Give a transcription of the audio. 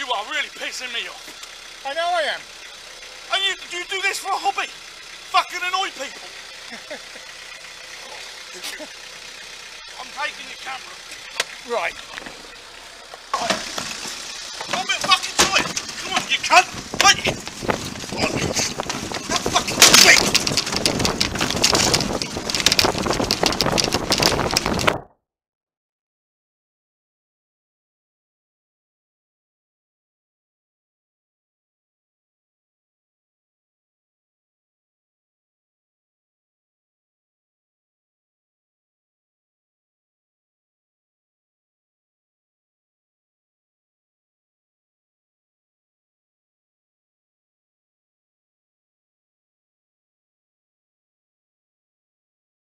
You are really pissing me off. I know I am. And you do this for a hobby? Fucking annoy people. I'm taking your camera. Right. Come a bit fucking to it. Come on, you cunt.